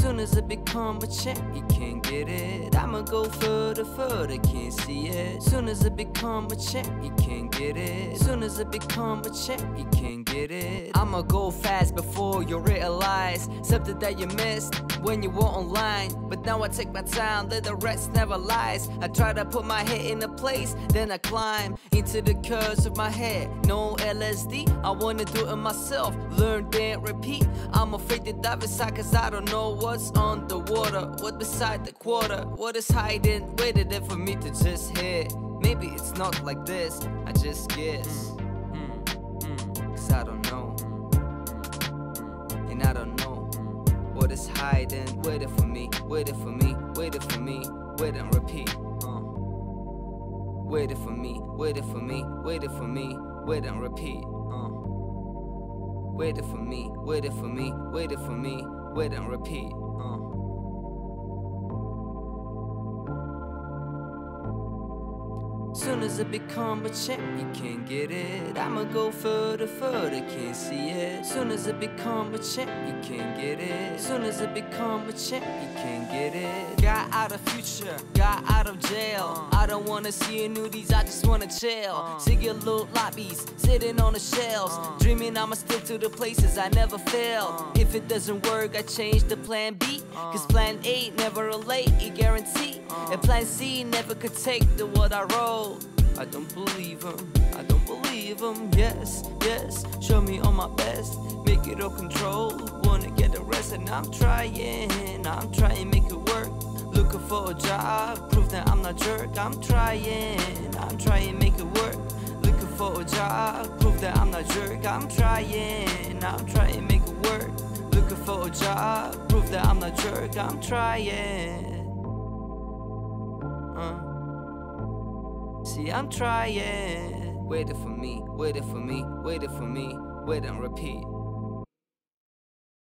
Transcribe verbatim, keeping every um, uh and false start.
Soon as I become a champ, you can't get it. I'ma go further, further, can't see it. Soon as I become a champ, you can't get it. Soon as I become a champ, you can't get it. I'ma go fast before you realize something that you missed when you were online. But now I take my time, let the rest never lies. I try to put my head in a place, then I climb into the curves of my head. No L S D, I wanna do it myself. Learn, then repeat. I'm afraid to dive inside cause I don't know what's underwater. What beside the quarter? What is hiding, waiting there for me to just hit? Maybe it's not like this, I just guess. mm, mm, Cause I don't know, and I don't know what is hiding, waiting for me, waiting for me, waiting for me, wait and repeat. uh. Waiting for me, waiting for me, waiting for me, wait and repeat. uh. Waiting for me, waiting for me, waiting for me, wait and repeat. uh. Soon as I become a champ, you can't get it. I'ma go further, further, can't see it. Soon as I become a champ, you can't get it. Soon as I become a champ, you can't get it. Got out of future, got out of jail. I don't wanna see any nudies, I just wanna chill. Single little lobbies, sitting on the shelves, dreaming I'ma stick to the places I never failed. If it doesn't work, I change the plan B, cause plan A never relate, it guarantee. And plan C never could take the what I wrote. I don't believe him, I don't believe him. Yes, yes, show me on my best, make it all control. Wanna get the rest and I'm trying, I'm trying make it work. Looking for a job, prove that I'm not jerk. I'm trying, I'm trying make it work. Looking for a job, prove that I'm not jerk. I'm trying, I'm trying make it work. Looking for a job, prove that I'm not jerk. I'm trying. Uh. See, I'm trying. Waiting for me, waiting for me, waiting for me, wait and repeat.